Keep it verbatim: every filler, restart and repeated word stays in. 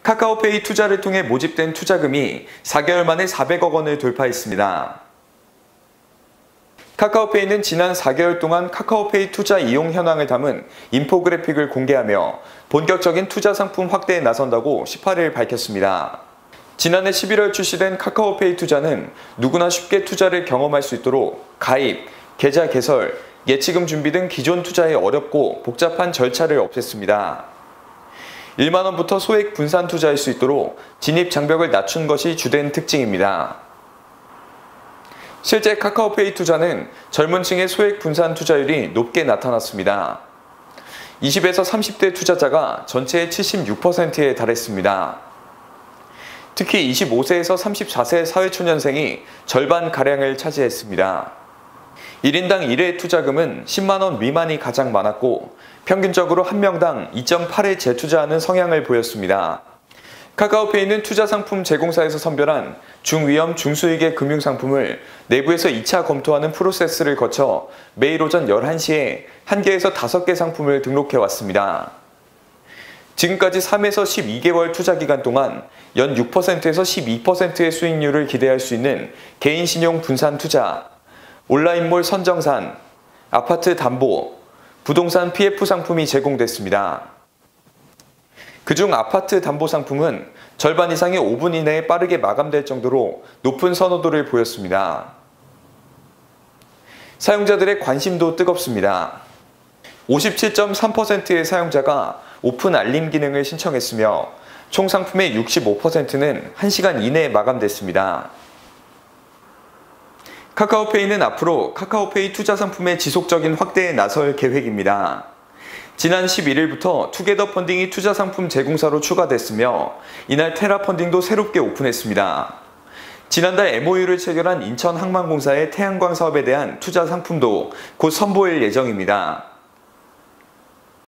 카카오페이 투자를 통해 모집된 투자금이 사 개월 만에 사백억 원을 돌파했습니다. 카카오페이는 지난 사 개월 동안 카카오페이 투자 이용 현황을 담은 인포그래픽을 공개하며 본격적인 투자 상품 확대에 나선다고 십팔 일 밝혔습니다. 지난해 십일월 출시된 카카오페이 투자는 누구나 쉽게 투자를 경험할 수 있도록 가입, 계좌 개설, 예치금 준비 등 기존 투자의 어렵고 복잡한 절차를 없앴습니다. 일만 원부터 소액 분산 투자할 수 있도록 진입 장벽을 낮춘 것이 주된 특징입니다. 실제 카카오페이 투자는 젊은 층의 소액 분산 투자율이 높게 나타났습니다. 이십에서 삼십 대 투자자가 전체의 칠십육 퍼센트에 달했습니다. 특히 이십오 세에서 삼십사 세 사회초년생이 절반가량을 차지했습니다. 일 인당 일 회 투자금은 십만 원 미만이 가장 많았고 평균적으로 한 명당 이 점 팔 회 재투자하는 성향을 보였습니다. 카카오페이는 투자상품 제공사에서 선별한 중위험 중수익의 금융상품을 내부에서 이 차 검토하는 프로세스를 거쳐 매일 오전 열한 시에 한 개에서 다섯 개 상품을 등록해왔습니다. 지금까지 삼에서 십이 개월 투자기간 동안 연 육 퍼센트에서 십이 퍼센트의 수익률을 기대할 수 있는 개인신용 분산 투자, 온라인몰 선정산, 아파트 담보, 부동산 피에프 상품이 제공됐습니다. 그중 아파트 담보 상품은 절반 이상이 오 분 이내에 빠르게 마감될 정도로 높은 선호도를 보였습니다. 사용자들의 관심도 뜨겁습니다. 오십칠 점 삼 퍼센트의 사용자가 오픈 알림 기능을 신청했으며 총 상품의 육십오 퍼센트는 한 시간 이내에 마감됐습니다. 카카오페이는 앞으로 카카오페이 투자 상품의 지속적인 확대에 나설 계획입니다. 지난 십일 일부터 투게더 펀딩이 투자 상품 제공사로 추가됐으며 이날 테라 펀딩도 새롭게 오픈했습니다. 지난달 엠오유를 체결한 인천항만공사의 태양광 사업에 대한 투자 상품도 곧 선보일 예정입니다.